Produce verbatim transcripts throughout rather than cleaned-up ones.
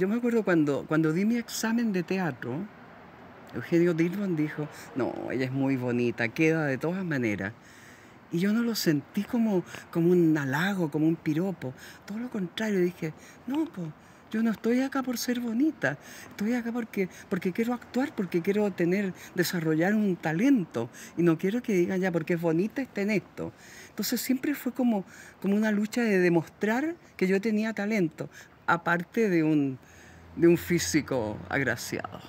yo me acuerdo cuando, cuando di mi examen de teatro, Eugenio Dilbon dijo, no, ella es muy bonita, queda de todas maneras. Y yo no lo sentí como, como un halago, como un piropo. Todo lo contrario, dije, no, pues, yo no estoy acá por ser bonita. Estoy acá porque, porque quiero actuar, porque quiero tener, desarrollar un talento. Y no quiero que digan ya, porque es bonita, está en esto. Entonces siempre fue como, como una lucha de demostrar que yo tenía talento, aparte de un, de un físico agraciado.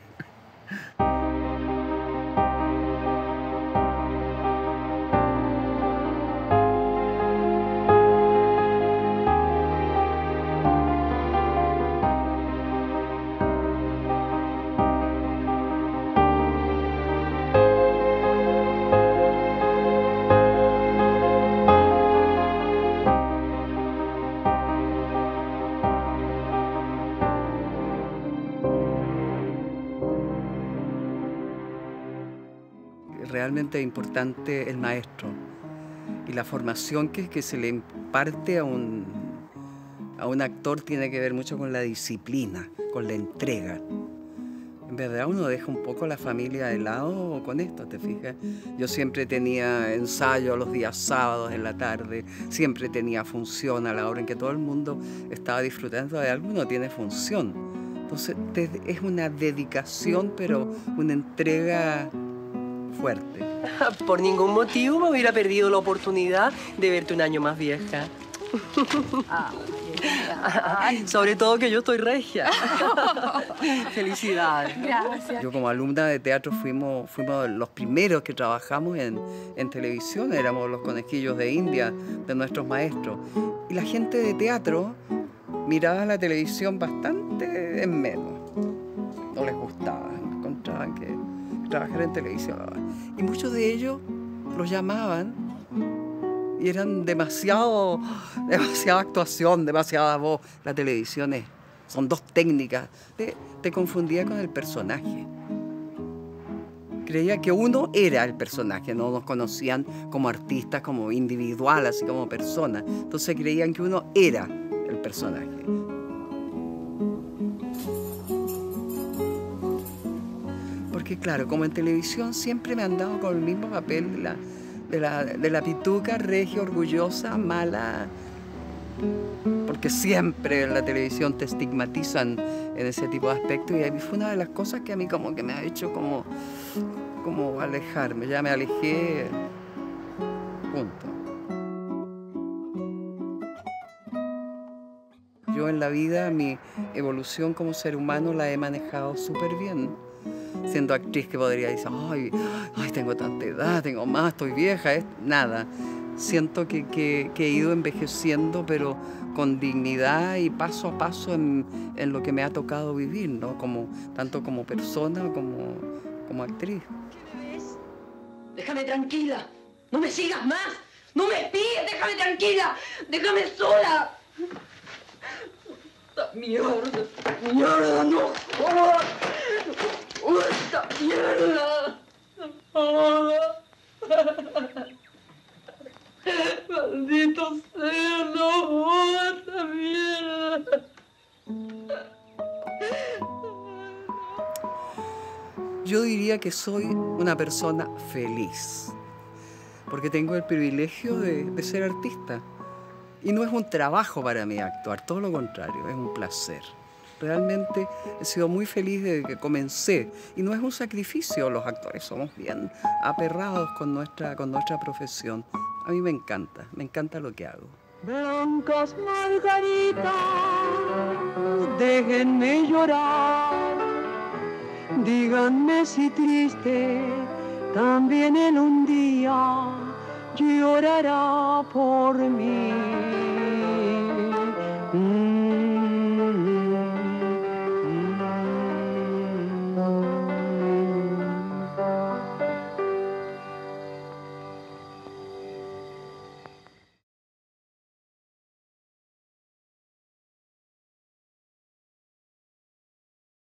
Realmente importante el maestro y la formación que, que se le imparte a un, a un actor tiene que ver mucho con la disciplina, con la entrega. En verdad uno deja un poco la familia de lado con esto, ¿te fijas? Yo siempre tenía ensayo los días sábados en la tarde, siempre tenía función a la hora en que todo el mundo estaba disfrutando de algo, uno tiene función. Entonces es una dedicación, pero una entrega fuerte. Por ningún motivo me hubiera perdido la oportunidad de verte un año más vieja. Ay, sobre todo que yo estoy regia. Felicidades. Gracias. Yo como alumna de teatro fuimos, fuimos los primeros que trabajamos en, en televisión, éramos los conejillos de India de nuestros maestros. Y la gente de teatro miraba la televisión bastante en menos. No les gustaba, encontraban que trabajar en televisión. Y muchos de ellos los llamaban y eran demasiado, demasiada actuación, demasiada voz. La televisión es, son dos técnicas. Te, te confundía con el personaje. Creía que uno era el personaje, no nos conocían como artistas, como individual, así como persona. Entonces creían que uno era el personaje. Porque claro, como en televisión siempre me han dado con el mismo papel de la, de la, de la pituca regia, orgullosa, mala, porque siempre en la televisión te estigmatizan en ese tipo de aspectos y a mí fue una de las cosas que a mí como que me ha hecho como, como alejarme, ya me alejé, punto. Yo en la vida mi evolución como ser humano la he manejado súper bien. Siendo actriz que podría decir, ay, ay, tengo tanta edad, tengo más, estoy vieja, es nada. Siento que, que, que he ido envejeciendo, pero con dignidad y paso a paso en, en lo que me ha tocado vivir, ¿no? Como, tanto como persona como, como actriz. ¿Qué me ves? Déjame tranquila, no me sigas más, no me espíes, déjame tranquila, déjame sola. ¡Esta mierda, esta mierda, no jodas! ¡Esta mierda! ¡No jodas! ¡Maldito sea, no jodas esta mierda! Yo diría que soy una persona feliz, porque tengo el privilegio de, de ser artista. Y no es un trabajo para mí actuar, todo lo contrario, es un placer. Realmente he sido muy feliz desde que comencé. Y no es un sacrificio, los actores somos bien aperrados con nuestra, con nuestra profesión. A mí me encanta, me encanta lo que hago. Blancas margaritas, déjenme llorar. Díganme si triste, también en un día llorará por mí.